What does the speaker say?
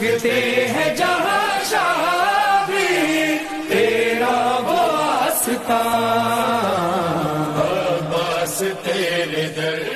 झुकते हैं जहां शाह भी तेरा वो आस्था, बस तेरे दर